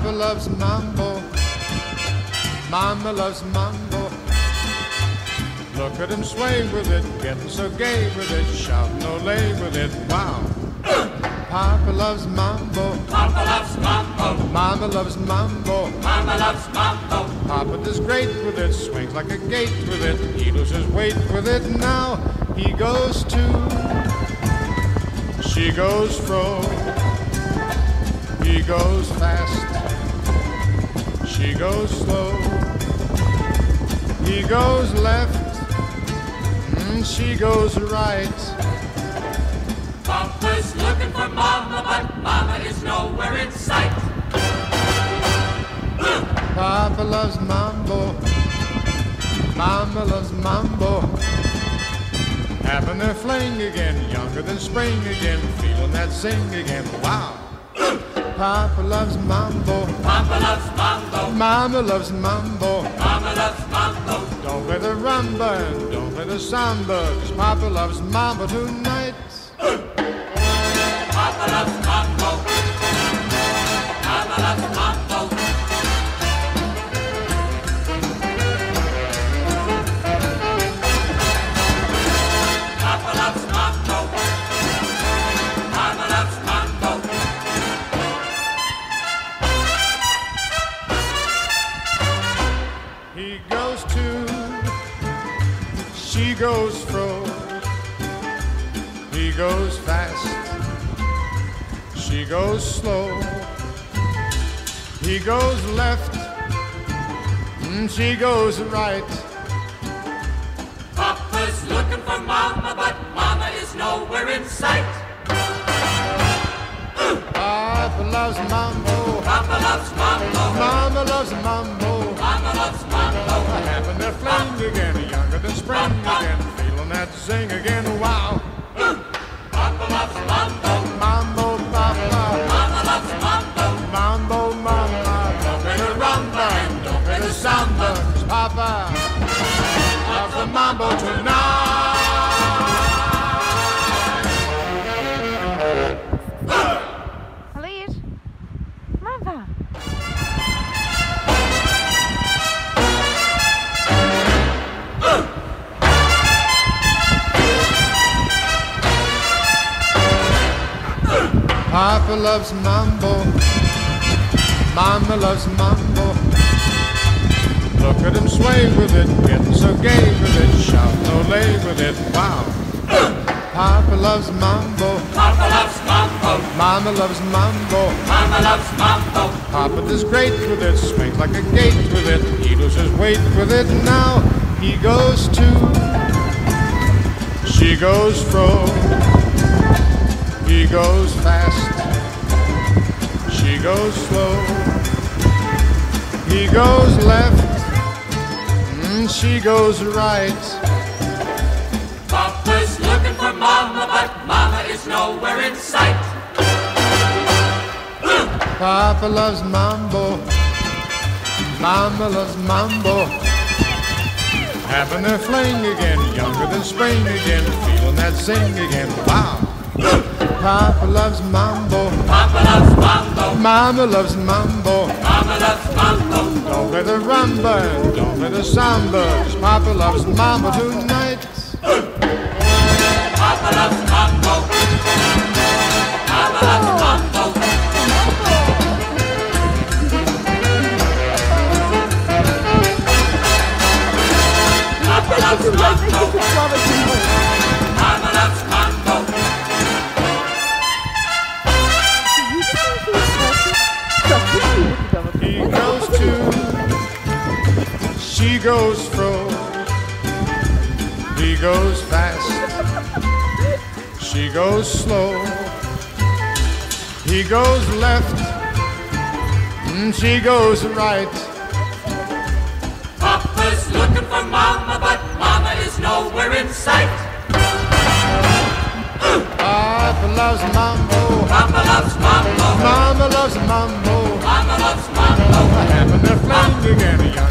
Papa loves mambo, Mama loves mambo. Look at him sway with it, getting so gay with it, shouting Olay with it, wow. Papa loves mambo, Papa loves mambo, Mama loves mambo, Mama loves mambo. Papa does great with it, swings like a gate with it, he loses weight with it. Now he goes to, she goes fro, he goes fast, she goes slow, he goes left, she goes right. Papa's looking for Mama, but Mama is nowhere in sight. Papa loves mambo, Mama loves mambo. Having their fling again, younger than spring again, feeling that sing again, wow. Papa loves mambo, Papa loves mambo, Mama loves mambo. Mama loves mambo. Don't play the rumba and don't play the samba, 'cause Papa loves mambo tonight. Papa loves mambo, Mama loves mambo. Papa loves mambo, Mama loves mambo. He goes to, she goes fro, he goes fast, she goes slow, he goes left, she goes right. Papa's looking for Mama, but Mama is nowhere in sight. Papa loves mambo, Papa loves mambo, Mama loves mambo. Mama loves mambo. Having their fling again, younger than spring again, feeling that zing again, wow. Papa loves mambo, Mambo, Papa, Mama loves mambo. mambo, mama. Don't play the rumba and don't play the samba, 'cause Papa loves the mambo tonight. Khalid, mother. Papa loves mambo, Mama loves mambo. Look at him sway with it, getting so gay with it, shouting Olay with it, wow. Papa loves mambo, Papa loves mambo, Mama loves mambo. Mama loves mambo. Papa does great with it, swings like a gate with it, he loses weight with it. Now he goes to, she goes fro, he goes fast, she goes slow, he goes left, she goes right. Papa's looking for Mama, but Mama is nowhere in sight. Papa loves mambo, Mama loves mambo. Having their fling again, younger than spring again, feeling that sing again, wow. Papa loves mambo, Papa loves mambo, Mama loves mambo. Mama loves mambo. Don't play the rumba and don't play the samba, 'cause Papa loves mambo tonight. Papa loves mambo, Mama loves mambo. Papa loves mambo, Mama loves mambo. He goes to, she goes fro, he goes fast, she goes slow, he goes left, she goes right. Papa's looking for Mama, but Mama is nowhere in sight. Papa loves mambo, Papa loves mambo, Mama loves mambo. Mama loves mambo. Having their fling again,